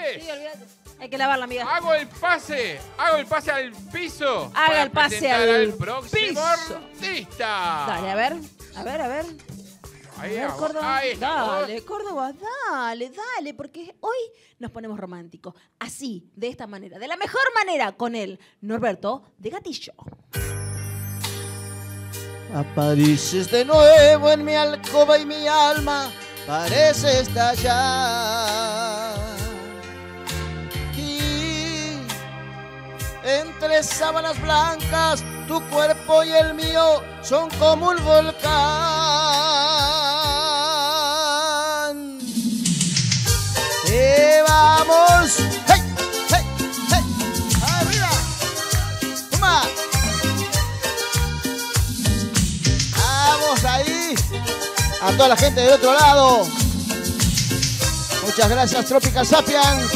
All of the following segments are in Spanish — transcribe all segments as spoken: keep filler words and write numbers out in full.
tres. Sí, olvídate. Hay que lavarla, amiga. Hago el pase. Hago el pase al piso. Haga para el pase presentar al próximo piso. artista. Dale, a ver. A ver, a ver. Ahí, A ver, Córdoba. ahí estamos. Dale, Córdoba, dale, dale, porque hoy nos ponemos románticos. Así, de esta manera, de la mejor manera, con el Norberto de Gatillo. Apareces de nuevo en mi alcoba y mi alma parece estallar. Y entre sábanas blancas, tu cuerpo y el mío son como un volcán. ¡Y vamos! ¡Hey! ¡Hey! ¡Hey! ¡Arriba! ¡Toma! ¡Vamos ahí! A toda la gente del otro lado. Muchas gracias, Tropical Sapiens.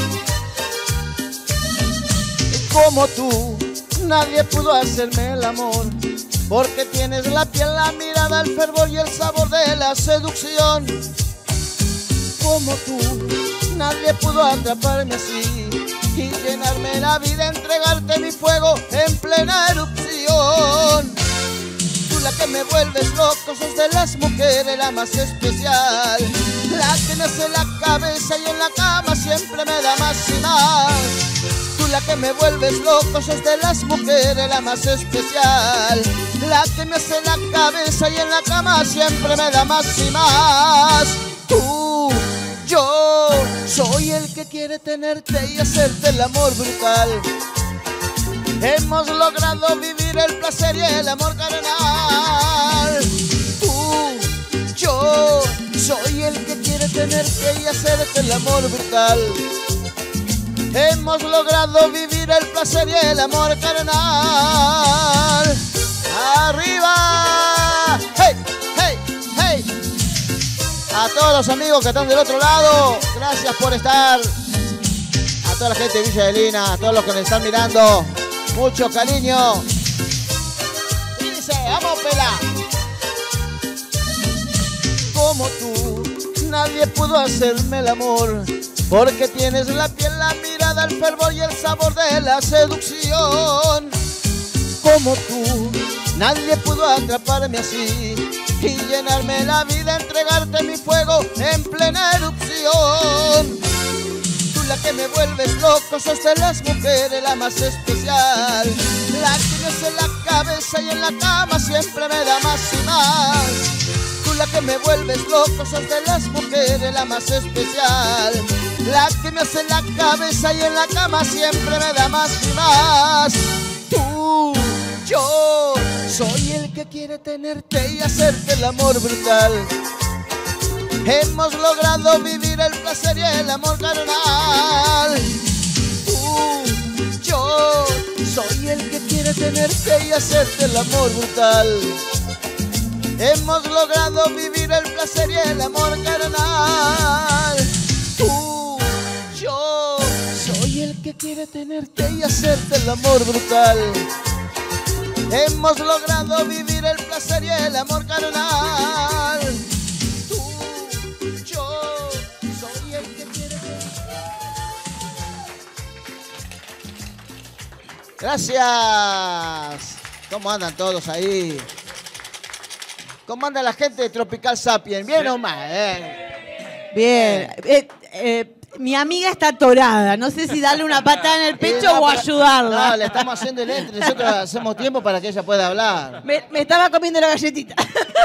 Como tú, nadie pudo hacerme el amor, porque tienes la piel, la mirada, el fervor y el sabor de la seducción. Como tú, nadie pudo atraparme así y llenarme la vida, entregarte mi fuego en plena erupción. Tú la que me vuelves loco, sos de las mujeres la más especial, la que me hace la cabeza y en la cama siempre me da más y más. Tú la que me vuelves loco, sos de las mujeres la más especial, la que me hace la cabeza y en la cama siempre me da más y más. Tú, yo, soy el que quiere tenerte y hacerte el amor brutal. Hemos logrado vivir el placer y el amor carnal. Tú, yo, soy el que quiere tenerte y hacerte el amor brutal. Hemos logrado vivir el placer y el amor carnal. ¡Arriba! ¡Hey! ¡Hey! ¡Hey! A todos los amigos que están del otro lado, gracias por estar. A toda la gente de Villa Adelina, a todos los que nos están mirando, mucho cariño. Y dice, vamos, pela. Como tú, nadie pudo hacerme el amor, porque tienes la piel, la mirada, el fervor y el sabor de la seducción. Como tú, nadie pudo atraparme así y llenarme la vida, entregarte mi fuego en plena erupción. Tú la que me vuelves loco, sos de las mujeres la más especial, la que me hace la cabeza y en la cama siempre me da más y más. Tú la que me vuelves loco, sos de las mujeres la más especial, la que me hace la cabeza y en la cama siempre me da más y más. Tú, yo, soy el que quiere tenerte y hacerte el amor brutal. Hemos logrado vivir el placer y el amor carnal. Tú, yo, soy el que quiere tenerte y hacerte el amor brutal. Hemos logrado vivir el placer y el amor carnal. Tú, yo, soy el que quiere tenerte y hacerte el amor brutal. Hemos logrado vivir el placer y el amor carnal. Tú, yo, soy el que quiere tenerte. Gracias. ¿Cómo andan todos ahí? ¿Cómo anda la gente de Tropical Sapiens? ¿Bien o mal? Eh? Bien. Eh, eh, mi amiga está atorada. No sé si darle una patada en el pecho Sí, no, o pero- ayudarla. No, le estamos haciendo el entre. Nosotros hacemos tiempo para que ella pueda hablar. Me, me estaba comiendo la galletita.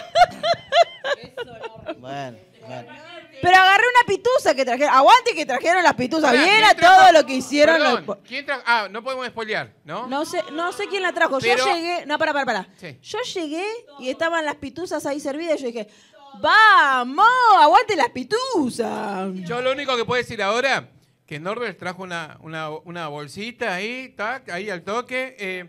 Bueno, bueno. Pero agarré una pituza que trajeron. Aguante que trajeron las pituzas. Pará, Bien ¿quién a trajo? todo lo que hicieron. Perdón, los- ¿quién trajo? Ah, no podemos spoilear, ¿no? No sé, no sé quién la trajo. Pero- Yo llegué. No, para, para, para. Sí. Yo llegué y estaban las pituzas ahí servidas y yo dije, ¡vamos! ¡Aguante las pituzas! Yo lo único que puedo decir ahora, que Norbert trajo una, una, una bolsita ahí, tac, ahí al toque. Eh,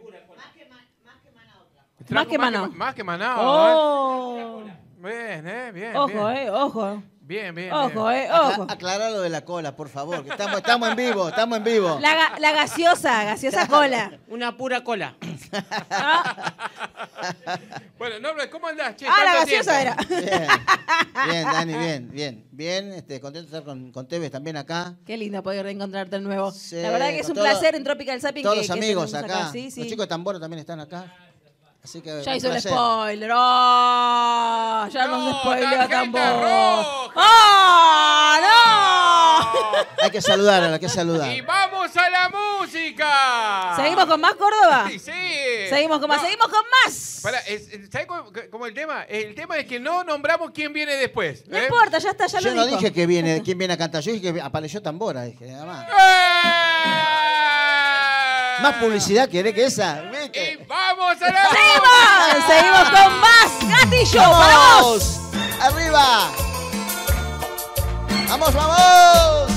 Más trajo que Manao. ma- Más que Manao. Oh. ¿eh? Bien, eh, bien. Ojo, bien. eh, ojo. Bien, bien. Ojo, bien. eh, ojo. Acla- aclara lo de la cola, por favor. Que estamos, estamos en vivo, estamos en vivo. La, ga- la gaseosa, gaseosa cola. Una pura cola. Bueno, Norbert, ¿cómo andás? Che, Ah, la tanto gaseosa tiempo. era. Bien, bien, Dani, bien, bien. Bien, este, contento de estar con, con Tevez también acá. Qué lindo poder reencontrarte de nuevo. Sí, La verdad que es con un todo- placer en Tropical Zapping. Todos que, los que amigos tenemos acá. Sí, sí. Los chicos de Tamboro también están acá. Así que Ya un hizo el placer. spoiler. ¡Oh! Ya No, nos spoileó tarjeta Tambor. roja. ¡Oh! ¡No! Hay que saludar, hay que saludar. ¡Y vamos a la música! ¿Seguimos con más, Córdoba? Sí, sí. Seguimos con más, No, seguimos con más. Pará, es- ¿sabés cómo, cómo el tema? El tema es que no nombramos quién viene después. No ¿eh? importa, ya está, ya Yo lo no dijo. dije que viene, quién viene a cantar, yo dije que apareció Tambora, dije, nada más. ¡Eh! Más publicidad quiere que esa, ¡Y ¿viste? vamos a la ¡Seguimos! ¡Seguimos con más! ¡Gatillo! ¡Vamos! ¡Vamos! ¡Arriba! ¡Vamos, vamos!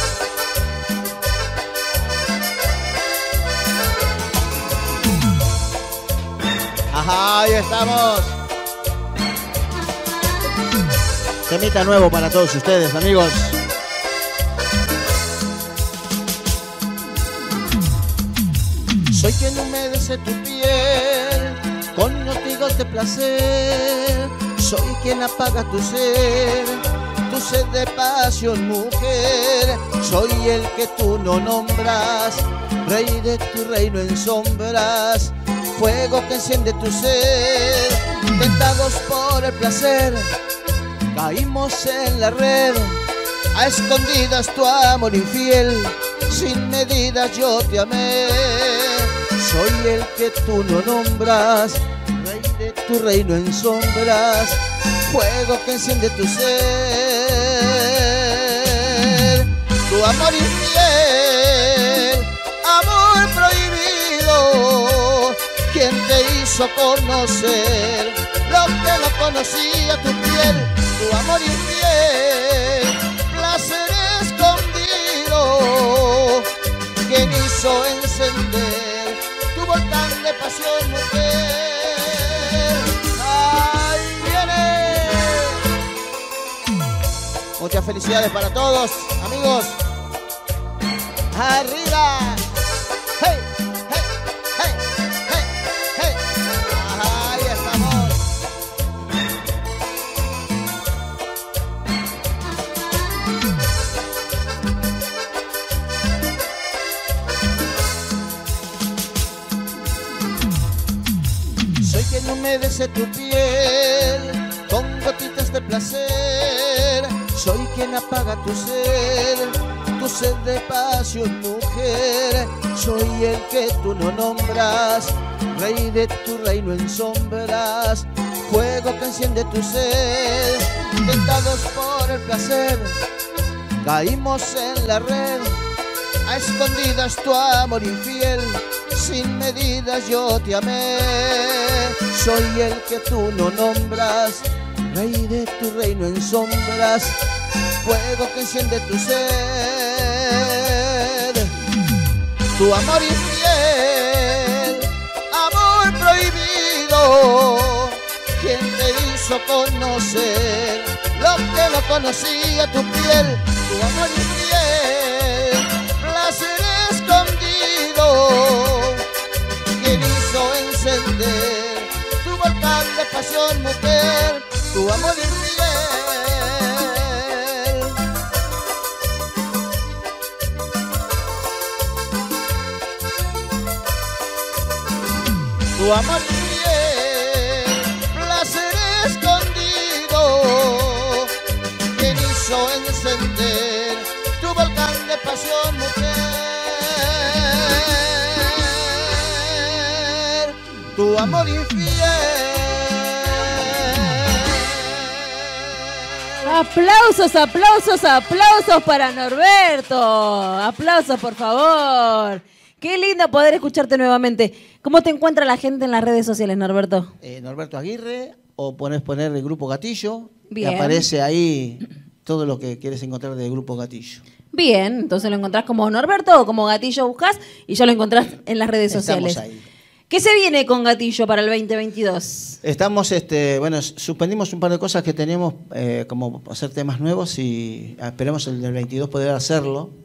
Ajá, ahí estamos. Temita nuevo para todos ustedes, amigos. Soy quien humedece tu piel con notigos de placer. Soy quien apaga tu ser, tu sed de pasión, mujer. Soy el que tú no nombras, rey de tu reino en sombras. Fuego que enciende tu ser, tentados por el placer. Caímos en la red, a escondidas tu amor infiel. Sin medidas yo te amé. Soy el que tú no nombras, rey de tu reino en sombras. Fuego que enciende tu ser. Tu amor infiel, amor prohibido. ¿Quién te hizo conocer lo que no conocía tu piel? Tu amor infiel, placer escondido. ¿Quién hizo encender tu volcán de pasión, mujer? ¡Ahí viene! Muchas felicidades para todos, amigos. ¡Arriba! ¡Hey! ¡Hey! ¡Hey! ¡Hey! ¡Hey! ¡Ahí estamos! Soy quien humedece tu piel con gotitas de placer. Soy quien apaga tu ser, tu sed de pasión, mujer. Soy el que tú no nombras, rey de tu reino en sombras. Fuego que enciende tu sed, tentados por el placer. Caímos en la red, a escondidas tu amor infiel. Sin medidas yo te amé. Soy el que tú no nombras, rey de tu reino en sombras. Fuego que enciende tu sed. Tu amor infiel, amor prohibido. ¿Quién te hizo conocer lo que no conocía tu piel? Tu amor infiel, placer escondido. ¿Quién hizo encender tu volcán de pasión, mujer? Tu amor infiel. Tu amor infiel, placer escondido. ¿Quién hizo encender tu volcán de pasión, mujer? Tu amor infiel. Aplausos, aplausos, aplausos para Norberto. Aplausos, por favor. Qué lindo poder escucharte nuevamente. ¿Cómo te encuentra la gente en las redes sociales, Norberto? Eh, Norberto Aguirre, o pones poner el Grupo Gatillo. Bien. Y aparece ahí todo lo que quieres encontrar del Grupo Gatillo. Bien, entonces lo encontrás como Norberto o como Gatillo buscas y ya lo encontrás en las redes Estamos sociales. ahí. ¿Qué se viene con Gatillo para el veinte veintidós? Estamos, este, bueno, suspendimos un par de cosas que teníamos, eh, como hacer temas nuevos y esperemos el del veintidós poder hacerlo.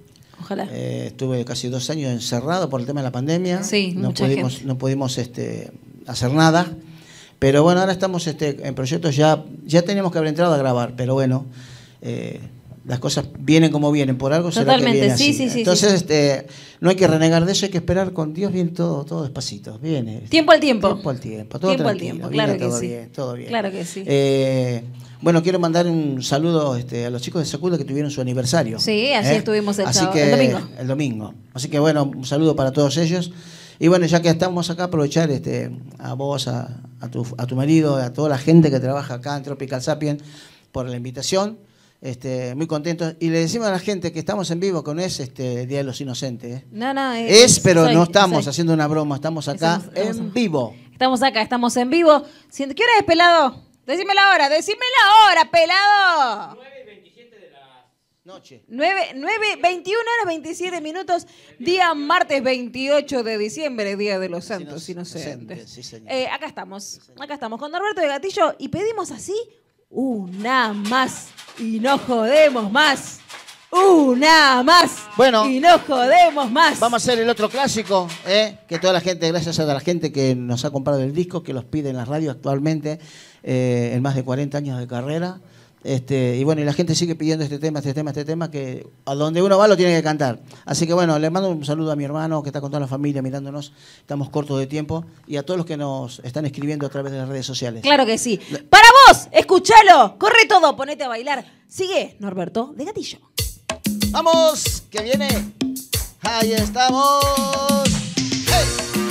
Ojalá. Eh, estuve casi dos años encerrado por el tema de la pandemia. Sí, no mucha pudimos, gente. no pudimos este, hacer nada. Pero bueno, ahora estamos este, en proyectos, ya, ya teníamos que haber entrado a grabar, pero bueno, eh, las cosas vienen como vienen, por algo será Totalmente, que viene sí, así. sí, sí, Entonces, sí. Este, no hay que renegar de eso, hay que esperar con Dios, viene todo, todo despacito, viene. Tiempo al tiempo. Tiempo al tiempo, todo Tiempo al tranquilo, tiempo, viene claro que todo sí. bien, todo bien. Claro que sí. Eh, bueno, quiero mandar un saludo este, a los chicos de Secula que tuvieron su aniversario. Sí, así estuvimos el Así sábado- que, el domingo. El domingo. Así que bueno, un saludo para todos ellos. Y bueno, ya que estamos acá, aprovechar este, a vos, a, a, tu, a tu marido, a toda la gente que trabaja acá en Tropical Sapien por la invitación. Este, muy contentos. Y le decimos a la gente que estamos en vivo con es este Día de los Inocentes. ¿eh? No, no. Es, pero soy- no estamos soy. haciendo una broma, estamos acá Estamos- estamos- en vivo. Estamos acá, estamos en vivo. Siento- ¿Qué hora es, pelado? Decime la hora, decime la hora, pelado. Noche. nueve, nueve, veintiuna horas veintisiete minutos, día martes veintiocho de diciembre, Día de los Santos Inocentes, Inocentes. sí, señor. Eh, acá estamos, acá estamos con Norberto de Gatillo y pedimos así una más y no jodemos más. Una más Bueno, y no jodemos más. Vamos a hacer el otro clásico, ¿eh? Que toda la gente, gracias a la gente que nos ha comprado el disco, que los pide en la radio actualmente, eh, en más de cuarenta años de carrera. Este, y bueno, y la gente sigue pidiendo este tema, este tema, este tema, que a donde uno va lo tiene que cantar. Así que bueno, le mando un saludo a mi hermano que está con toda la familia mirándonos, estamos cortos de tiempo, y a todos los que nos están escribiendo a través de las redes sociales. Claro que sí. Para vos, escúchalo, corre todo, ponete a bailar. Sigue, Norberto de Gatillo. ¡Vamos! ¡Que viene! ¡Ahí estamos! ¡Hey!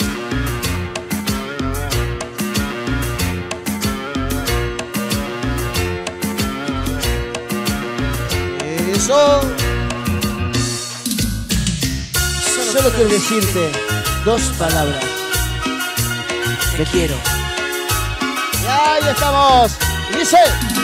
Eso. Solo quiero decirte dos palabras. Te quiero. Y ahí estamos. Y dice.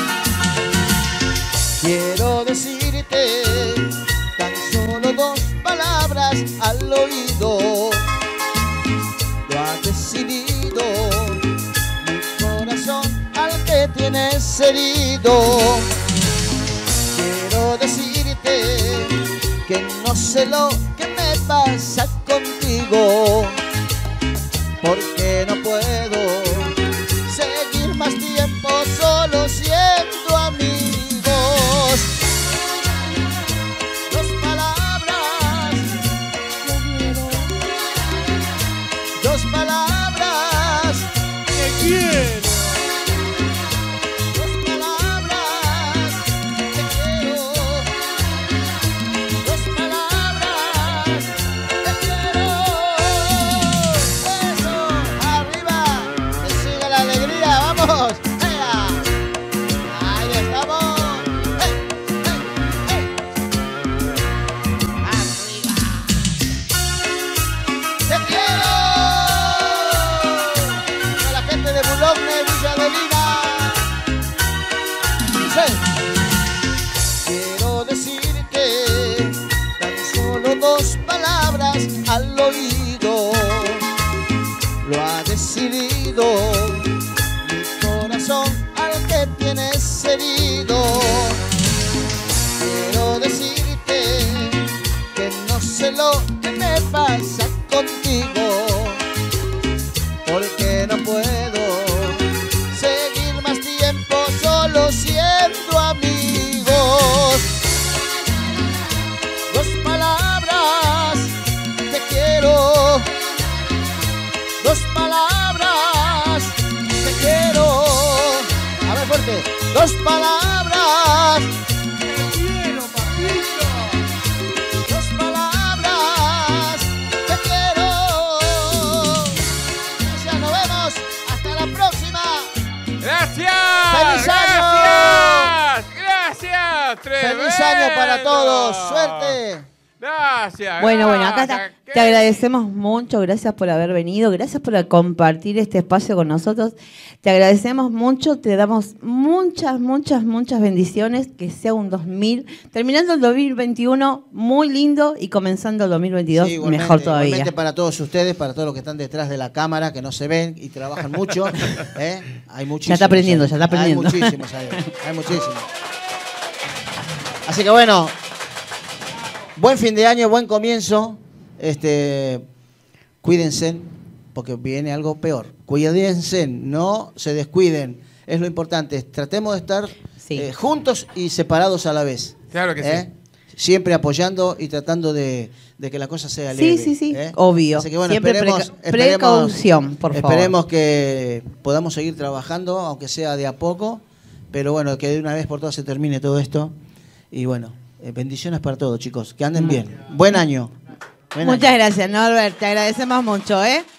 Quiero decirte tan solo dos palabras al oído. Lo ha decidido mi corazón al que tienes herido. Quiero decirte que no sé lo que me pasa contigo, porque no puedo seguir más tiempo solo siendo amigos. Dos palabras, dos palabras, te quiero. Dos palabras, te quiero. Dos palabras, te quiero. Eso, arriba, que siga la alegría, vamos. ¡Ea! Ahí estamos. ¡Hey, hey, hey! Arriba. ¡Te quiero! A la gente de Boulogne, Villa Adelina. Dice, quiero decirte tan solo dos palabras al oído. Lo ha decidido mi corazón al que tienes herido. Quiero decirte que no sé lo que me pasa contigo, porque no puedo seguir más tiempo solo siendo amigos. Dos palabras, te quiero. Dos palabras, te quiero. A ver, fuerte. Dos palabras, te quiero, papito. Dos palabras, te quiero. Ya nos vemos. Hasta la próxima. ¡Gracias! ¡Feliz año! ¡Gracias! ¡Gracias! Feliz año para todos. Suerte. Gracias. Bueno, bueno, acá está. gracias. Te agradecemos mucho, gracias por haber venido, gracias por compartir este espacio con nosotros. Te agradecemos mucho, te damos muchas, muchas, muchas bendiciones, que sea un dos mil, terminando el dos mil veintiuno muy lindo y comenzando el dos mil veintidós Sí, igualmente, mejor todavía. Igualmente para todos ustedes, para todos los que están detrás de la cámara, que no se ven y trabajan mucho. ¿eh? Hay muchísimos. Ya está aprendiendo, ahí. ya está aprendiendo. Hay muchísimos, ahí, hay muchísimos. Así que bueno, buen fin de año, buen comienzo. Este, cuídense, porque viene algo peor. Cuídense, no se descuiden. Es lo importante. Tratemos de estar Sí. eh, juntos y separados a la vez. Claro que ¿eh? sí. Siempre apoyando y tratando de, de que la cosa sea leve. Sí, sí, sí, ¿eh? obvio. Así que bueno, Siempre esperemos, preca- precaución, por favor. Esperemos que podamos seguir trabajando, aunque sea de a poco, pero bueno, que de una vez por todas se termine todo esto. Y bueno, eh, bendiciones para todos, chicos. Que anden bien. Buen año. Buen Muchas año. gracias, Norbert. Te agradecemos mucho, ¿eh?